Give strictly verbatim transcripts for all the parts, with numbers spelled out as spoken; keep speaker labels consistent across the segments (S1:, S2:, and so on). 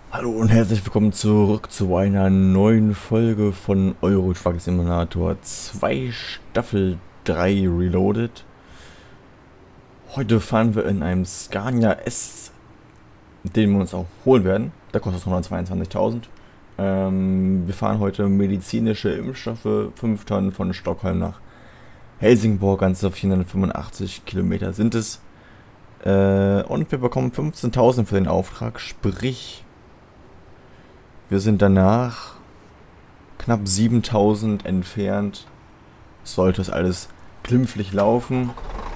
S1: Hallo und herzlich willkommen zurück zu einer neuen Folge von Euro Truck Simulator zwei Staffel drei Reloaded. Heute fahren wir in einem Scania S, den wir uns auch holen werden. Der kostet hundertzweiundzwanzigtausend. Ähm, wir fahren heute medizinische Impfstoffe, fünf Tonnen von Stockholm nach Helsingborg, ganze vierhundertfünfundachtzig Kilometer sind es. Äh, und wir bekommen fünfzehntausend für den Auftrag, sprich... Wir sind danach knapp siebentausend entfernt. Sollte es alles glimpflich laufen.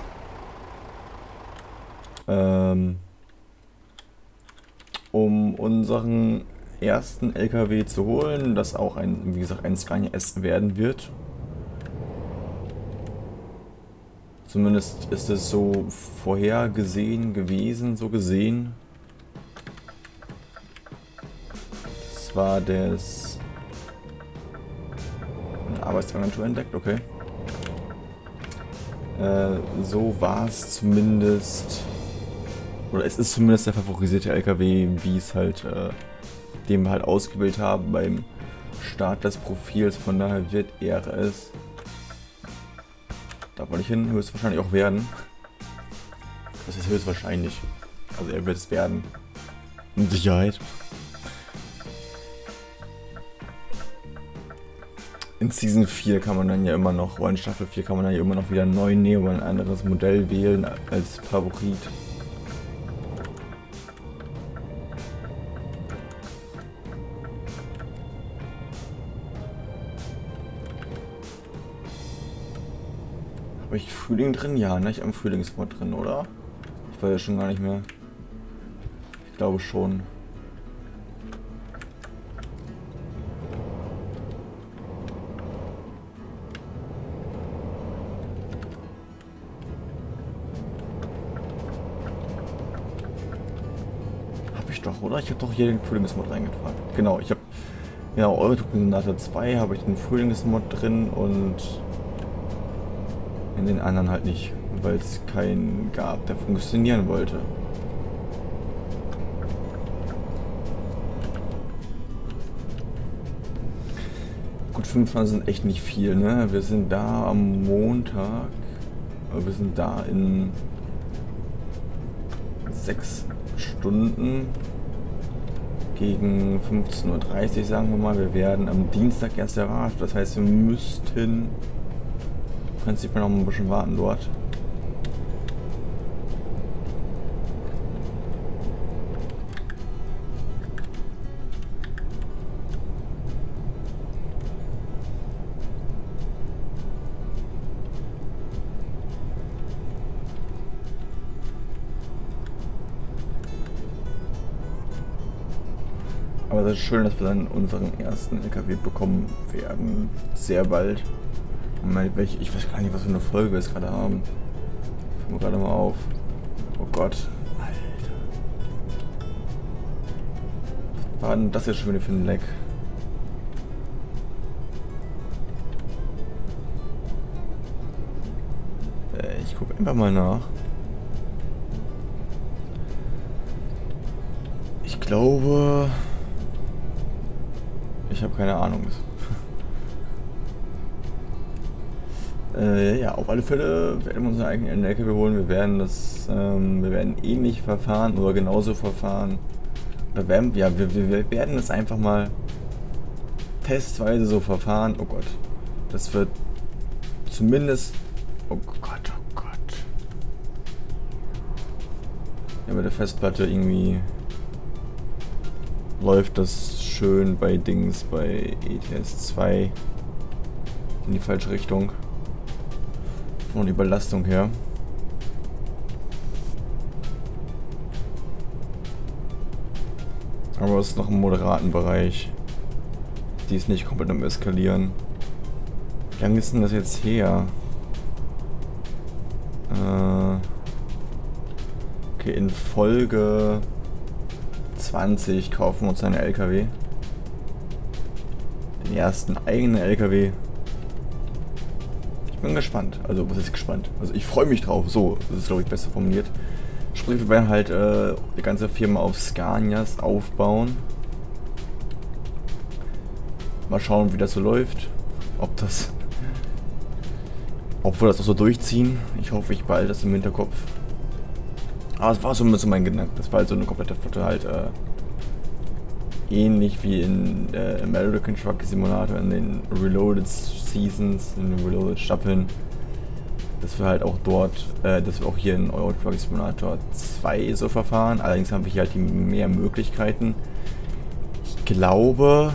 S1: Ähm, um unseren ersten L K W zu holen, das auch ein, wie gesagt, ein Scania S werden wird. Zumindest ist es so vorhergesehen gewesen, so gesehen. War das eine Arbeitsagentur entdeckt, okay. Äh, so war es zumindest, oder es ist zumindest der favorisierte L K W, wie es halt, äh, den wir halt ausgewählt haben beim Start des Profils, von daher wird er es, da wollte ich hin, höchstwahrscheinlich auch werden. Das ist höchstwahrscheinlich, also er wird es werden, mit Sicherheit. In Season vier kann man dann ja immer noch, oder in Staffel vier kann man dann ja immer noch wieder neu nehmen oder ein anderes Modell wählen als Favorit. Habe ich Frühling drin? Ja, ne? Ich habe Frühlingsmod drin, oder? Ich weiß ja schon gar nicht mehr. Ich glaube schon. Doch, oder? Ich habe doch hier den Frühlingsmod reingetragen. Genau, ich habe ja Euro Truck Simulator zwei habe ich den Frühlingsmod drin und in den anderen halt nicht, weil es keinen gab, der funktionieren wollte. Gut, fünfundzwanzig sind echt nicht viel, ne? Wir sind da am Montag, wir sind da in sechs Stunden gegen fünfzehn Uhr dreißig, sagen wir mal. Wir werden am Dienstag erst erreicht. Das heißt, wir müssten prinzipiell noch ein bisschen warten dort. Aber es ist schön, dass wir dann unseren ersten L K W bekommen werden. Sehr bald. Ich weiß gar nicht, was für eine Folge wir jetzt gerade haben. Ich komme gerade mal auf. Oh Gott. Alter. Was war denn das jetzt schon wieder für ein Leck? Ich gucke einfach mal nach. Ich glaube... Ich habe keine Ahnung. äh, ja, auf alle Fälle werden wir uns eigentlich einen L K W holen. Wir werden das, ähm, wir werden ähnlich verfahren oder genauso verfahren. Oder werden, ja, wir, wir werden es einfach mal testweise so verfahren. Oh Gott, das wird zumindest. Oh Gott, oh Gott. Ja, bei der Festplatte irgendwie läuft das schön bei Dings, bei E T S zwei in die falsche Richtung. Von der Überlastung her. Aber es ist noch im moderaten Bereich. Die ist nicht komplett am Eskalieren. Wie lange ist denn das jetzt her? Äh okay, in Folge zwanzig kaufen wir uns einen L K W. Den ersten eigenen L K W. Ich bin gespannt. Also, was ist gespannt? Also, ich freue mich drauf. So, das ist, glaube ich, besser formuliert. Sprich, wir werden halt äh, die ganze Firma auf Scanias aufbauen. Mal schauen, wie das so läuft. Ob das... Ob wir das auch so durchziehen. Ich hoffe, ich behalte das im Hinterkopf. Aber es war so ein bisschen mein Gedanke. Das war halt so eine komplette Flotte halt... Äh, ähnlich wie in äh, American Truck Simulator, in den Reloaded Seasons, in den Reloaded Staffeln. Dass wir halt auch dort, äh, dass wir auch hier in Euro Truck Simulator zwei so verfahren. Allerdings haben wir hier halt die mehr Möglichkeiten. Ich glaube,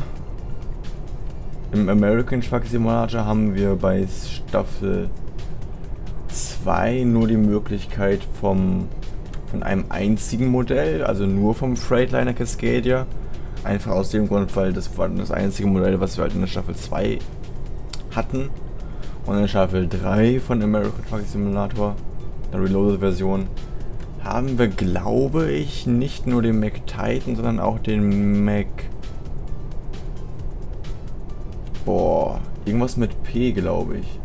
S1: im American Truck Simulator haben wir bei Staffel zwei nur die Möglichkeit vom, von einem einzigen Modell, also nur vom Freightliner Cascadia. Einfach aus dem Grund, weil das war das einzige Modell, was wir halt in der Staffel zwei hatten. Und in der Staffel drei von American Truck Simulator, der Reloaded-Version, haben wir, glaube ich, nicht nur den Mac Titan, sondern auch den Mac... Boah, irgendwas mit P, glaube ich.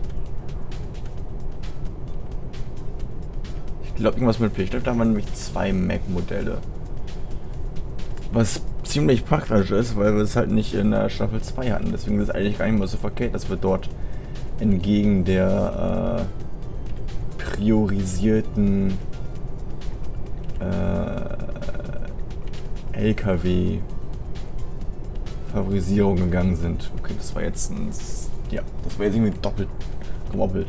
S1: Ich glaube, irgendwas mit P. Ich glaube, da haben wir nämlich zwei Mac-Modelle. Was ziemlich praktisch ist, weil wir es halt nicht in der Staffel zwei hatten. Deswegen ist es eigentlich gar nicht mehr so verkehrt, dass wir dort entgegen der äh, priorisierten äh, L K W-Favorisierung gegangen sind. Okay, das war jetzt ein... Ja, das war jetzt irgendwie doppelt gemoppelt.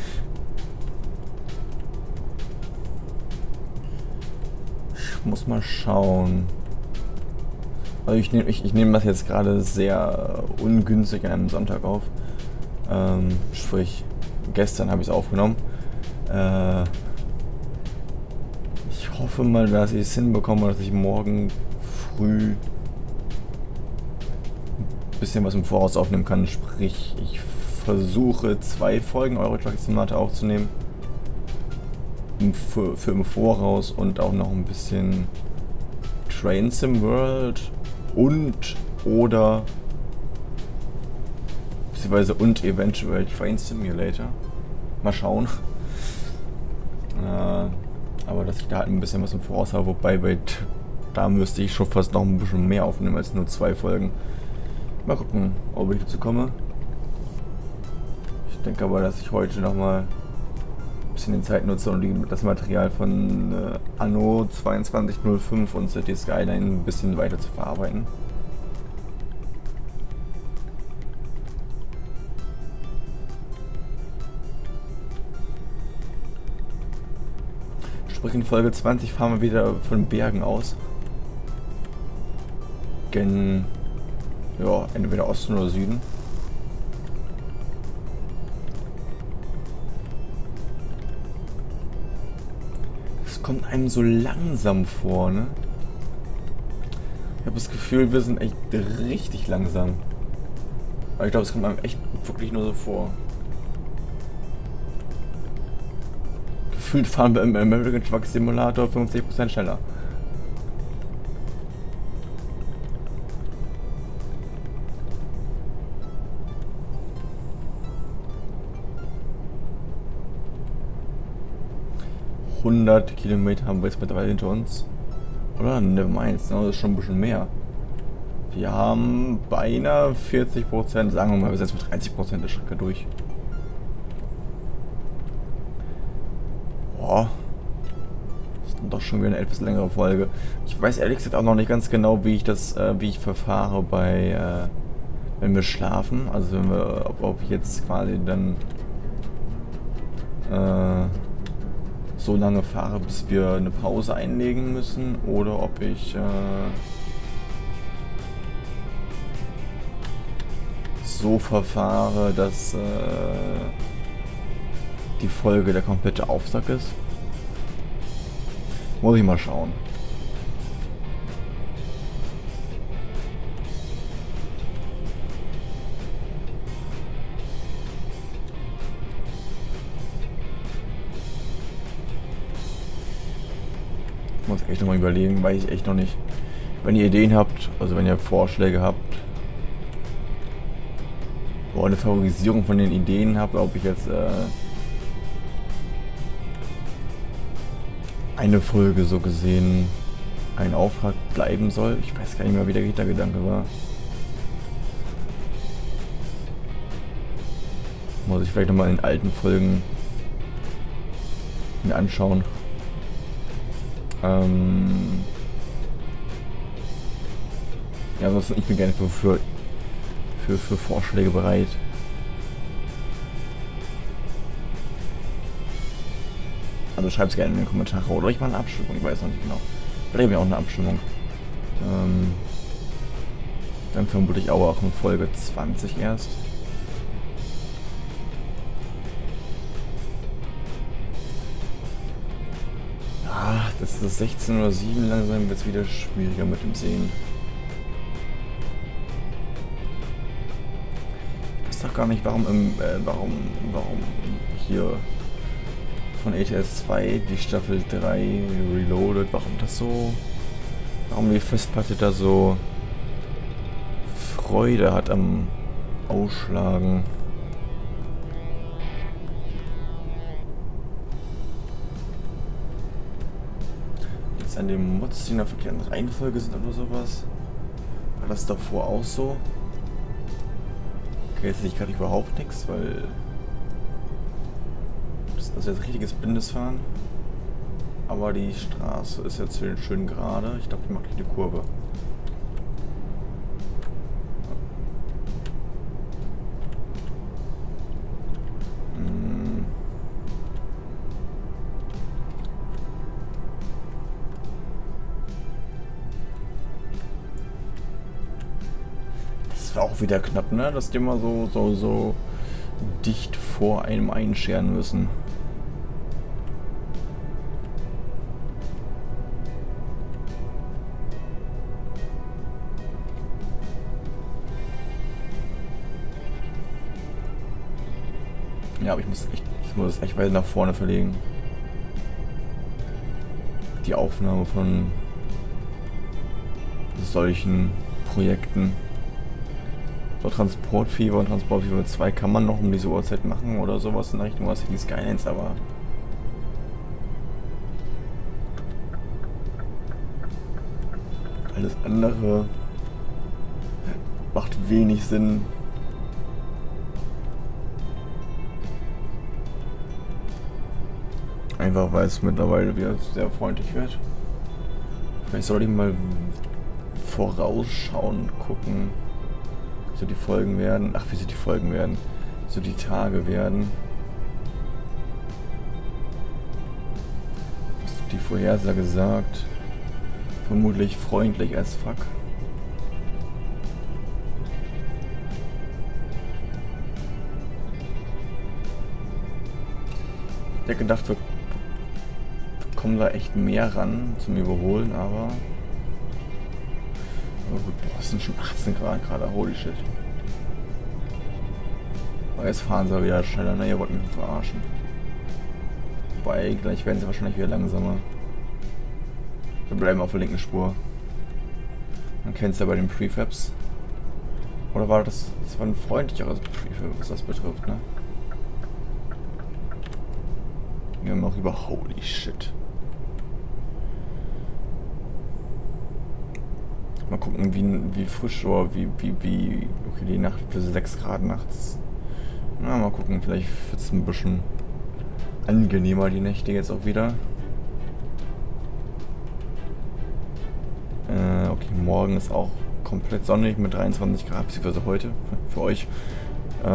S1: Ich muss mal schauen. Also ich nehme ich, ich nehm das jetzt gerade sehr ungünstig an einem Sonntag auf. Ähm, sprich, gestern habe ich es aufgenommen. Äh, ich hoffe mal, dass ich es hinbekomme, dass ich morgen früh ein bisschen was im Voraus aufnehmen kann. Sprich, ich versuche zwei Folgen Euro Truck Simulator aufzunehmen. Für, für im Voraus und auch noch ein bisschen Train Sim World und oder beziehungsweise und eventuell Train Simulator. Mal schauen. Äh, aber dass ich da halt ein bisschen was im Voraus habe, wobei bei da müsste ich schon fast noch ein bisschen mehr aufnehmen als nur zwei Folgen. Mal gucken, ob ich dazu komme. Ich denke aber, dass ich heute nochmal ein bisschen die Zeit nutze und die, das Material von äh, Anno zweiundzwanzig null fünf und City Skyline ein bisschen weiter zu verarbeiten. Sprich, in Folge zwanzig fahren wir wieder von Bergen aus. Gen, ja, entweder Osten oder Süden. Es kommt einem so langsam vor, ne? Ich habe das Gefühl, wir sind echt richtig langsam. Aber ich glaube, es kommt einem echt wirklich nur so vor. Gefühlt fahren wir im American Truck Simulator fünfzig Prozent schneller. hundert Kilometer haben wir jetzt mittlerweile hinter uns. Oder? Never mind, das ist schon ein bisschen mehr. Wir haben beinahe vierzig Prozent, sagen wir mal, wir setzen mit dreißig Prozent der Strecke durch. Boah. Das ist doch schon wieder eine etwas längere Folge. Ich weiß ehrlich gesagt auch noch nicht ganz genau, wie ich das, äh, wie ich verfahre bei, äh, wenn wir schlafen. Also wenn wir, ob, ob ich jetzt quasi dann äh, so lange fahre, bis wir eine Pause einlegen müssen, oder ob ich äh, so verfahre, dass äh, die Folge der komplette Auftrag ist. Muss ich mal schauen. Ich muss echt noch mal überlegen, weil ich echt noch nicht. Wenn ihr Ideen habt, also wenn ihr Vorschläge habt, oder eine Favorisierung von den Ideen habt, ob ich jetzt äh, eine Folge so gesehen ein Auftrag bleiben soll. Ich weiß gar nicht mehr, wie der Hintergedanke war. Muss ich vielleicht nochmal in den alten Folgen mir anschauen. Ähm ja, ansonsten, ich bin gerne für, für, für, für Vorschläge bereit. Also schreibt es gerne in die Kommentare oder ich mache eine Abstimmung, ich weiß noch nicht genau. Vielleicht habe ich auch eine Abstimmung. Ähm dann vermutlich auch in Folge zwanzig erst. Ah, das ist das sechzehn oder sieben, langsam wird es wieder schwieriger mit dem Sehen. Ich weiß doch gar nicht, warum im, äh, warum, warum hier von A T S zwei die Staffel drei Reloaded, warum das so, warum die Festplatte da so Freude hat am Ausschlagen. Jetzt an den Mods, die in der verkehrten Reihenfolge sind oder sowas. War das davor auch so? Okay, jetzt sehe ich gerade überhaupt nichts, weil das ist jetzt richtiges Blindesfahren. Aber die Straße ist jetzt schön gerade. Ich glaube, die macht gleich eine Kurve. Das war auch wieder knapp, ne? Dass die immer so, so, so dicht vor einem einscheren müssen. Ja, aber ich muss echt, ich muss es echt weiter nach vorne verlegen. Die Aufnahme von solchen Projekten. So Transportfieber und Transportfieber zwei kann man noch um diese Uhrzeit machen oder sowas in Richtung City Skylines, aber alles andere macht wenig Sinn. Einfach weil es mittlerweile wieder sehr freundlich wird. Vielleicht sollte ich mal vorausschauen und gucken, wie so die Folgen werden. Ach, wie so die Folgen werden. Wie so die Tage werden. Was hat die Vorhersage sagt? Vermutlich freundlich als fuck. Ich hätte gedacht, wir kommen da echt mehr ran zum Überholen, aber... Aber gut, boah, es sind schon achtzehn Grad gerade, holy shit. Aber jetzt fahren sie wieder schneller, ne, ihr wollt mich verarschen. Wobei, gleich werden sie wahrscheinlich wieder langsamer. Wir bleiben auf der linken Spur. Man kennt es ja bei den Prefabs. Oder war das, das war ein freundlicheres Prefab, was das betrifft, ne? Wir haben auch über holy shit. Mal gucken, wie, wie frisch oder wie, wie, wie. Okay, die Nacht für sechs Grad nachts. Na, mal gucken, vielleicht wird es ein bisschen angenehmer die Nächte jetzt auch wieder. Äh, okay, morgen ist auch komplett sonnig mit dreiundzwanzig Grad, beziehungsweise heute für euch. Äh,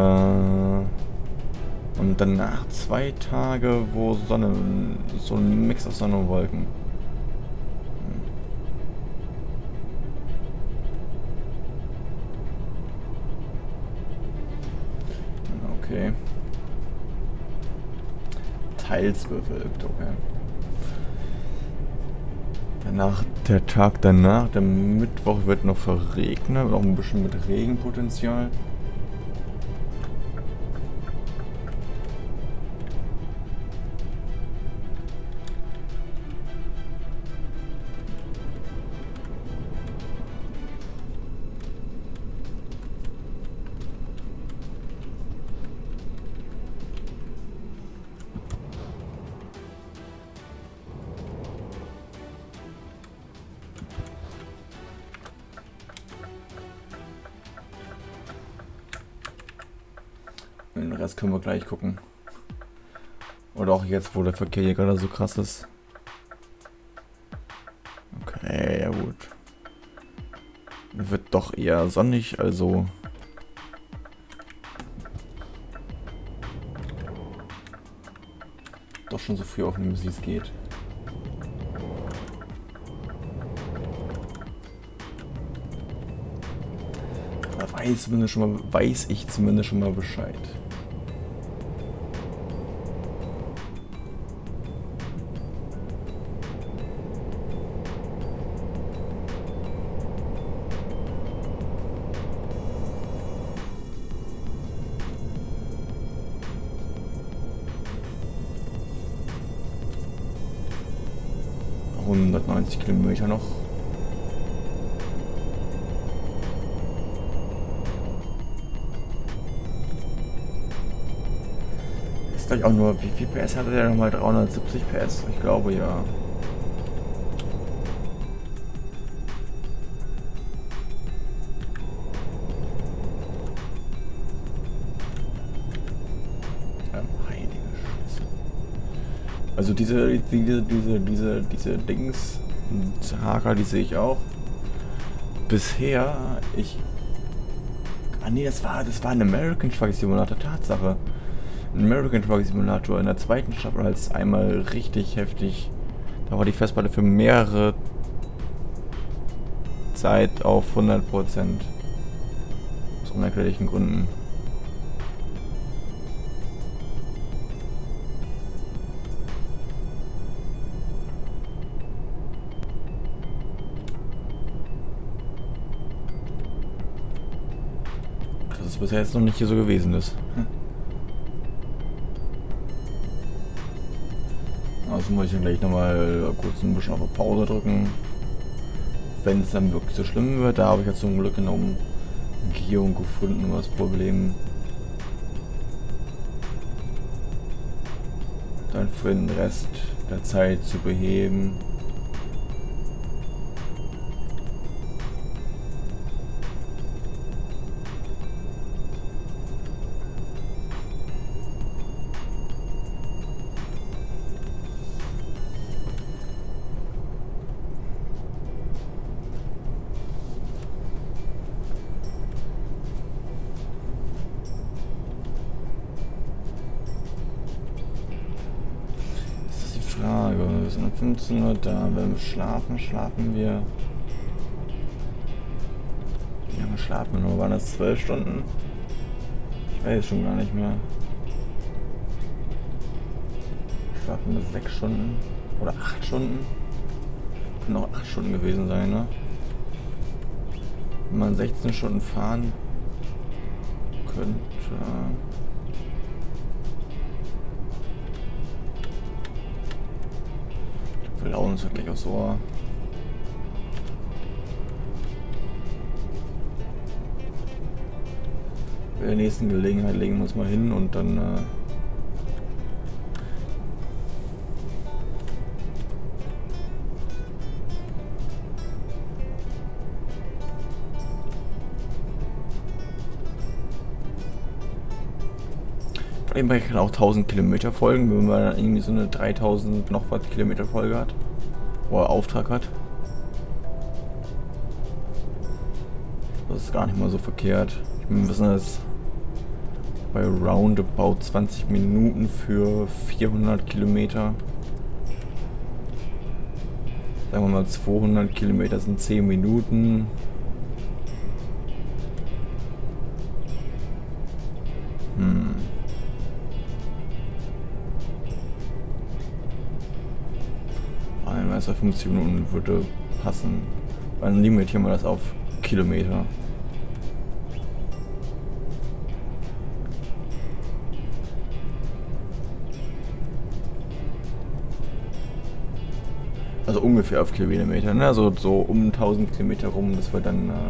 S1: und danach zwei Tage, wo Sonne, so ein Mix aus Sonne und Wolken. Okay. Teils bewölkt, okay. Danach, der Tag danach, der Mittwoch wird noch verregnet, auch ein bisschen mit Regenpotenzial. Den Rest können wir gleich gucken. Oder auch jetzt, wo der Verkehr hier gerade so krass ist. Okay, ja gut. Wird doch eher sonnig, also... Doch schon so früh aufnehmen, wie es geht. Da weiß, zumindest schon mal, weiß ich zumindest schon mal Bescheid. hundertneunzig Kilometer noch. Ist gleich auch nur, wie viel P S hatte der nochmal? dreihundertsiebzig P S? Ich glaube ja. Also diese, diese, diese, diese, diese Dings, Haker, die sehe ich auch. Bisher, ich... Ah nee, das war, das war ein American Truck Simulator, Tatsache. Ein American Truck Simulator in der zweiten Staffel, als einmal richtig heftig. Da war die Festplatte für mehrere Zeit auf hundert Prozent. Aus unerklärlichen Gründen. Das bisher jetzt noch nicht hier so gewesen ist. Hm. Also muss ich dann gleich nochmal kurz ein bisschen auf Pause drücken. Wenn es dann wirklich so schlimm wird, da habe ich ja zum Glück eine Umgehung gefunden, um das Problem dann für den Rest der Zeit zu beheben. Frage, wir sind um fünfzehn Uhr da, wenn wir schlafen, schlafen wir... Wie lange schlafen wir nur? Waren das zwölf Stunden? Ich weiß schon gar nicht mehr. Schlafen wir sechs Stunden? Oder acht Stunden? Können auch acht Stunden gewesen sein, ne? Wenn man sechzehn Stunden fahren könnte... Wir laufen uns wirklich auch so. Bei der nächsten Gelegenheit legen wir uns mal hin und dann. Äh Eben kann auch tausend Kilometer folgen, wenn man dann irgendwie so eine dreitausend noch was Kilometer Folge hat. Oder Auftrag hat. Das ist gar nicht mal so verkehrt. Ich meine, wir wissen das bei roundabout zwanzig Minuten für vierhundert Kilometer. Sagen wir mal zweihundert Kilometer sind zehn Minuten. Hm. Also fünfzig Minuten würde passen. Dann limitieren wir das auf Kilometer. Also ungefähr auf Kilometer, ne? Also so um tausend Kilometer rum, dass wir dann äh,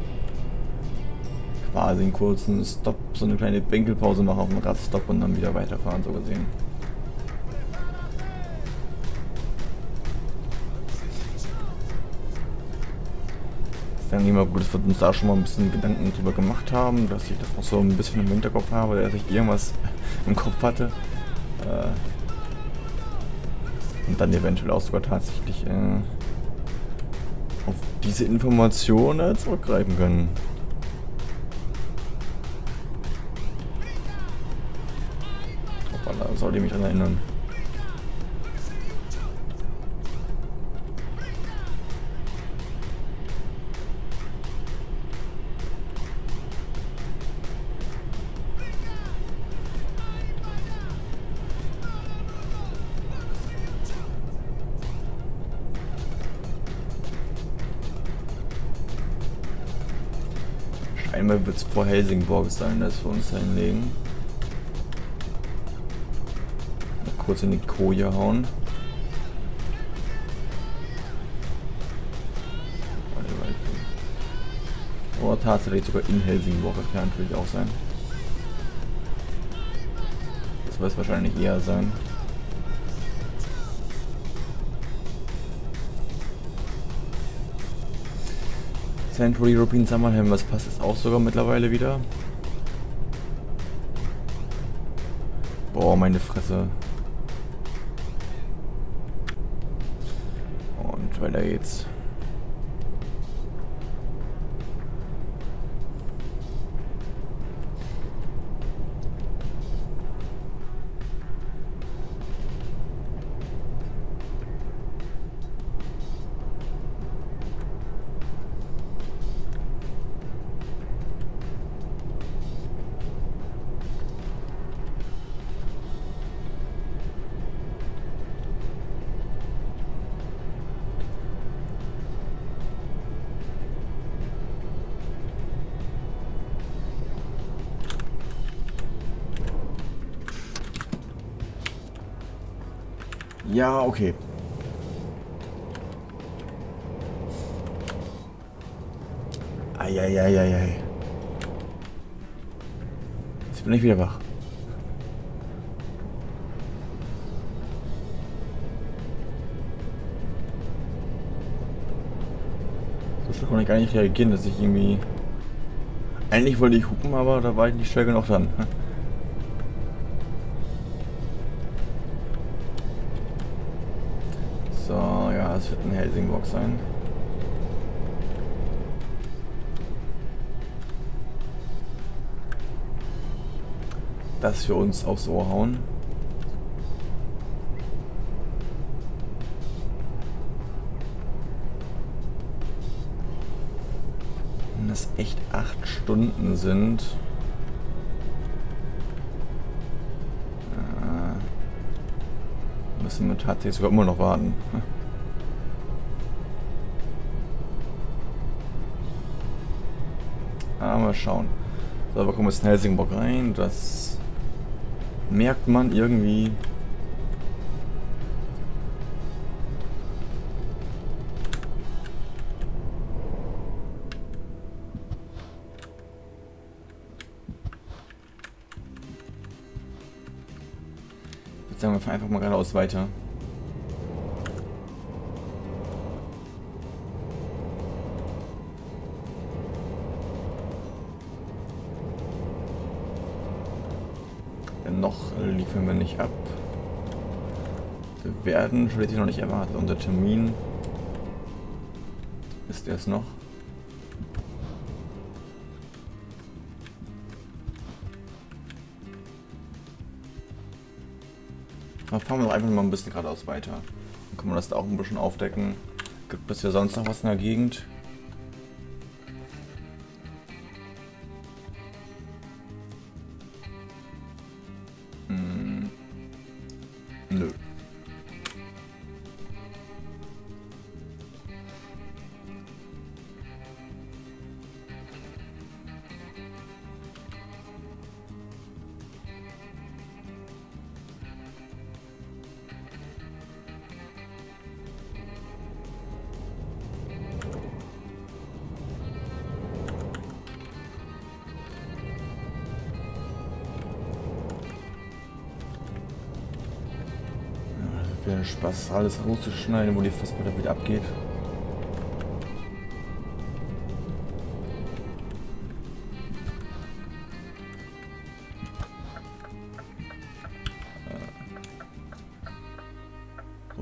S1: quasi einen kurzen Stopp, so eine kleine Bänkelpause machen auf dem Radstopp und dann wieder weiterfahren, so gesehen. Dann immer gut, dass wir uns da schon mal ein bisschen Gedanken drüber gemacht haben, dass ich das auch so ein bisschen im Hinterkopf habe, dass ich irgendwas im Kopf hatte. Äh, und dann eventuell auch sogar tatsächlich äh, auf diese Informationen zurückgreifen können. Da sollte ich mich dran erinnern. Einmal wird es vor Helsingborg sein, dass wir uns da hinlegen. Mal kurz in die Koje hauen. Oder tatsächlich sogar in Helsingborg, das kann natürlich auch sein. Das wird es wahrscheinlich eher sein. Central European Summerham, was passt jetzt auch sogar mittlerweile wieder. Boah, meine Fresse. Und weiter geht's. Ja, okay. Eieieiei. Jetzt bin ich wieder wach. So schnell konnte ich gar nicht reagieren, dass ich irgendwie... Eigentlich wollte ich hupen, aber da war ich nicht schnell genug dran. So, ja, es wird ein Helsingborg sein. Das für uns aufs Ohr hauen. Wenn das echt acht Stunden sind. Müssen wir tatsächlich sogar immer noch warten. Aber mal schauen. So, wir kommen jetzt in Helsingborg rein. Das merkt man irgendwie. Jetzt sagen wir einfach mal geradeaus weiter. Noch liefern wir nicht ab. Wir werden schließlich noch nicht erwartet. Unser Termin ist erst noch. Dann fahren wir doch einfach mal ein bisschen geradeaus weiter. Dann können wir das da auch ein bisschen aufdecken. Gibt es ja sonst noch was in der Gegend? Nö. Für Spaß, alles rauszuschneiden, wo die Festplatte wieder abgeht.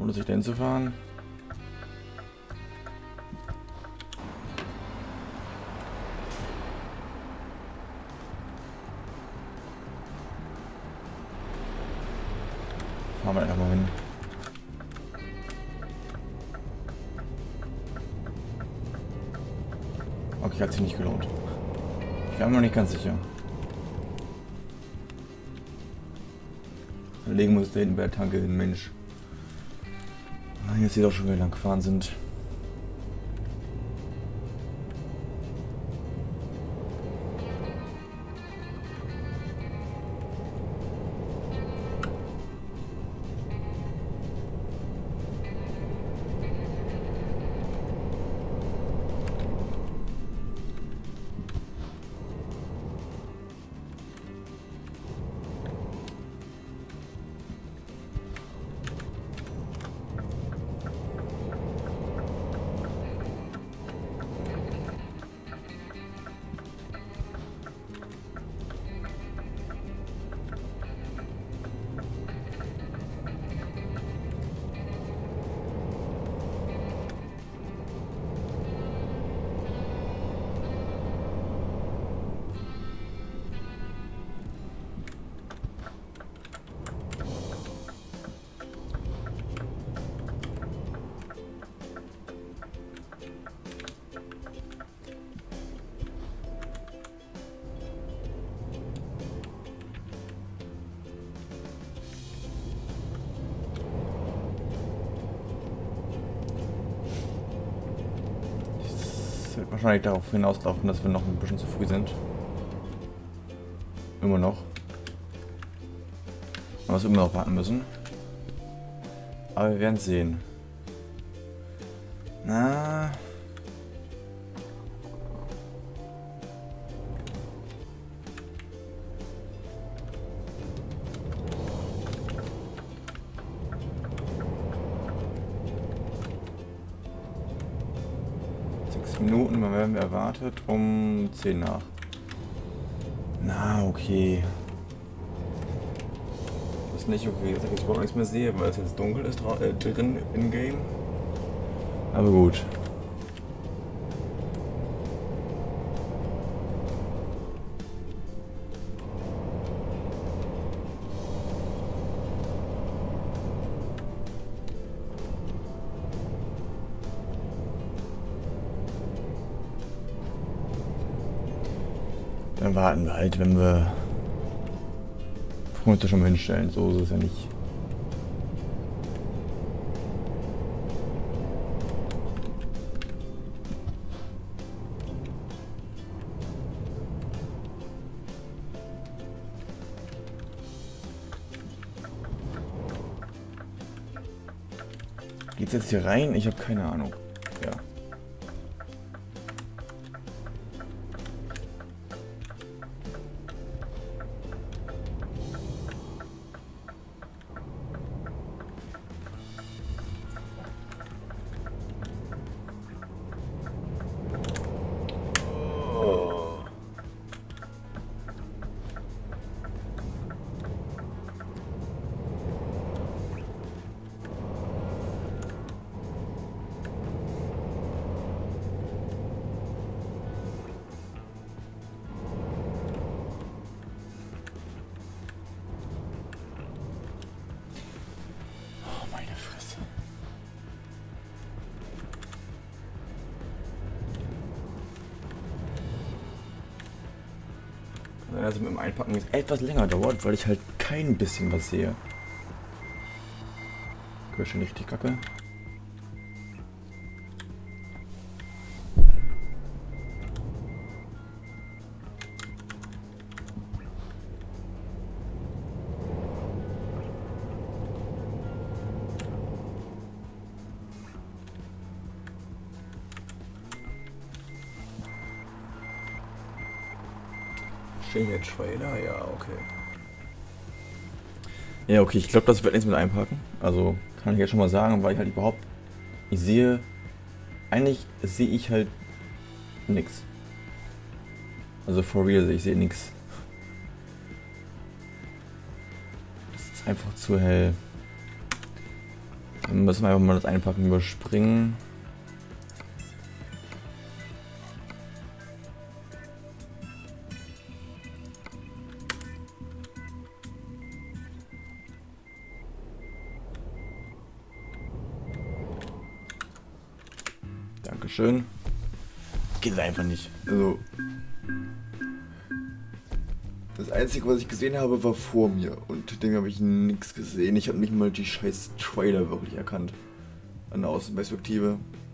S1: lohnt es sich denn zu fahren? Fahren wir einfach mal hin. Okay, hat sich nicht gelohnt. Ich bin mir noch nicht ganz sicher. Legen muss da hinten bei der Tanke hin, Mensch. Jetzt sieht auch schon wieder lang gefahren sind. Wird wahrscheinlich darauf hinauslaufen, dass wir noch ein bisschen zu früh sind. Immer noch. Aber wir immer noch warten müssen. Aber wir werden es sehen. Na. Minuten, wann werden wir erwartet? Um zehn nach. Na, okay. Das ist nicht okay, dass ich jetzt überhaupt nichts mehr sehe, weil es jetzt dunkel ist äh, drin im Game. Aber gut. Dann warten wir halt, wenn wir uns schon mal hinstellen. So ist es ja nicht. Geht's jetzt hier rein? Ich habe keine Ahnung. Ja. Also mit dem Einpacken jetzt etwas länger dauert, weil ich halt kein bisschen was sehe. Gehört schon richtig kacke. Schengen Trailer, ja, okay. Ja, okay, ich glaube, das wird nichts mit einpacken. Also kann ich jetzt schon mal sagen, weil ich halt überhaupt, ich sehe, eigentlich sehe ich halt nichts. Also for real, ich sehe nichts. Es ist einfach zu hell. Dann müssen wir einfach mal das Einpacken überspringen. Dankeschön. Geht einfach nicht. Also das Einzige, was ich gesehen habe, war vor mir. Und dem habe ich nichts gesehen. Ich habe nicht mal die scheiß Trailer wirklich erkannt. An der Außenperspektive.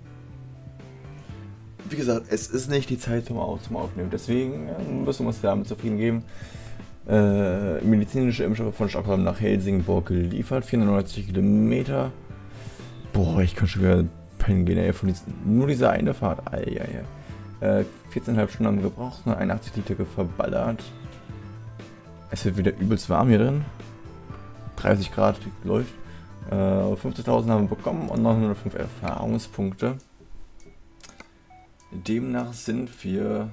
S1: Wie gesagt, es ist nicht die Zeit zum, zum Aufnehmen. Deswegen müssen wir uns damit zufrieden geben. Äh, medizinische Impfstoffe von Stockholm nach Helsingborg geliefert. vierhundertneunzig Kilometer. Boah, ich kann schon wieder pennen gehen, ey, von diesen, nur diese eine Fahrt. Ei, ei, ei. Äh, vierzehn Komma fünf Stunden haben wir gebraucht, einundachtzig Liter verballert. Es wird wieder übelst warm hier drin. dreißig Grad läuft. Äh, fünfzigtausend haben wir bekommen und neunhundertfünf Erfahrungspunkte. Demnach sind wir...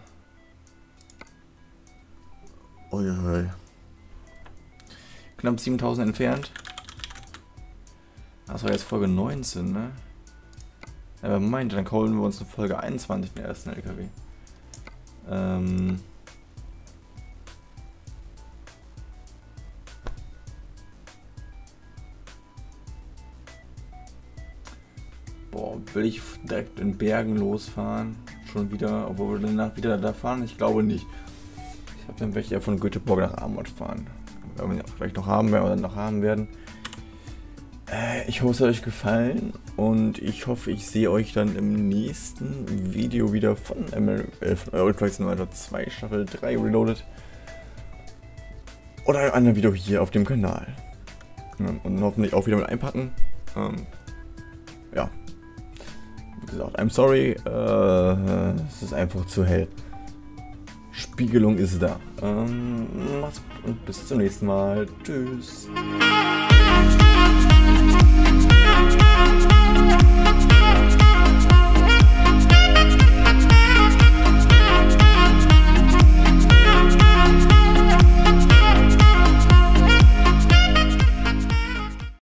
S1: Uiui. Knapp siebentausend entfernt. Das war jetzt Folge neunzehn, ne? Aber meinte, dann holen wir uns in Folge einundzwanzig den ersten L K W. Ähm... Boah, will ich direkt in Bergen losfahren? Schon wieder, obwohl wir danach wieder da fahren? Ich glaube nicht. Ich habe dann welche von Göteborg nach Amort fahren. Werden wir vielleicht noch haben werden oder noch haben werden. Äh, ich hoffe, es hat euch gefallen und ich hoffe, ich sehe euch dann im nächsten Video wieder von Euro Truck Simulator zwei Staffel drei Reloaded. Oder ein anderes Video hier auf dem Kanal. Und hoffentlich auch wieder mit einpacken. Ähm, ja. Wie gesagt, I'm sorry, äh, es ist einfach zu hell. Spiegelung ist da. Ähm, macht's gut und bis zum nächsten Mal. Tschüss.